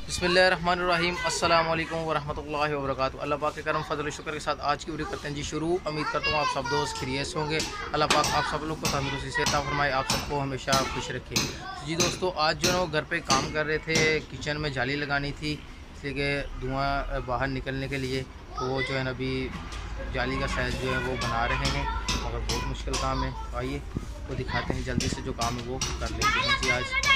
बिस्मिल्लाहिर्रहमानिर्रहीम अस्सलाम वालेकुम वरहमतुल्लाहि वबरकातुहू। अल्लाह पाक के करम फजल शुक्र के साथ आज की वीडियो करते हैं जी शुरू। उम्मीद करता हूँ आप सब दोस्त खैरियत से होंगे। अल्लाह पाक आप सब लोग को तंदुरुस्ती से अता फरमाए, आप सबको हमेशा खुश रखे जी। दोस्तों आज जो है वो घर पे काम कर रहे थे, किचन में जाली लगानी थी इसलिए कि धुआँ बाहर निकलने के लिए, तो वो जो है ना अभी जाली का साइज़ जो है वो बना रहे हैं, मगर बहुत मुश्किल काम है। तो आइए वो दिखाते हैं, जल्दी से जो काम है वो कर लेते हैं जी आज।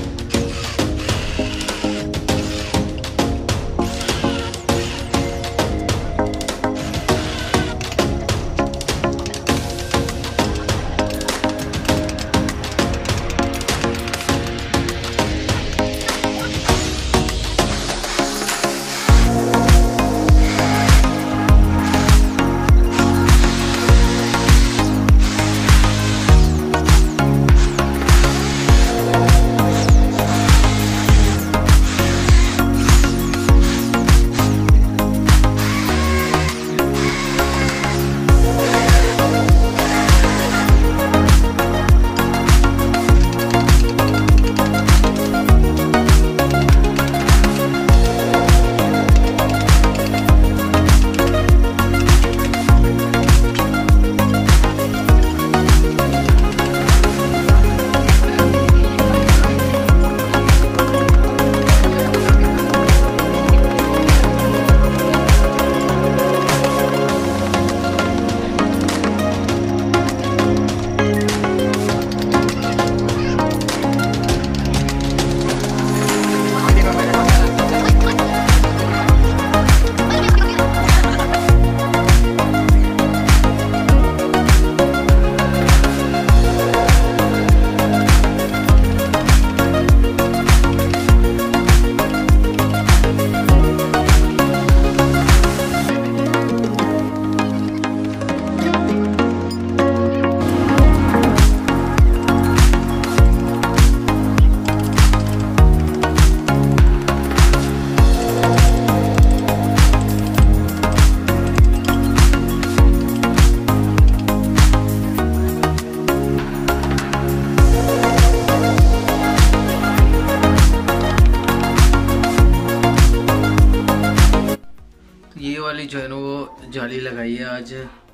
ये वाली जो है ना वो जाली लगाई है आज,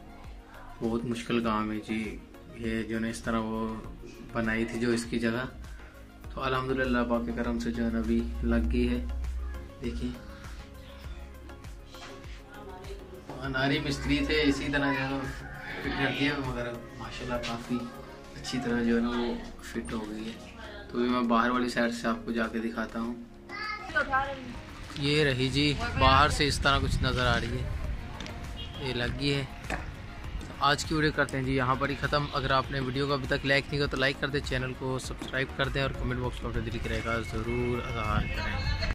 बहुत मुश्किल काम है जी। ये जो है इस तरह वो बनाई थी जो इसकी जगह, तो अल्हम्दुलिल्लाह पाक के करम से जो है ना अभी लग गई है। देखिए अनारी मिस्त्री थे, इसी तरह जो है ना फिट कर दिया, मगर माशाल्लाह काफ़ी अच्छी तरह जो है ना वो फिट हो गई है। तो भी मैं बाहर वाली साइड से आपको जाके दिखाता हूँ। ये रही जी, बाहर से इस तरह कुछ नज़र आ रही है, ये लगी है। आज की वीडियो करते हैं जी यहाँ पर ही ख़त्म। अगर आपने वीडियो को अभी तक लाइक नहीं किया तो लाइक कर दें, चैनल को सब्सक्राइब कर दें और कमेंट बॉक्स में अपने दिल की राय का ज़रूर आगाह करें।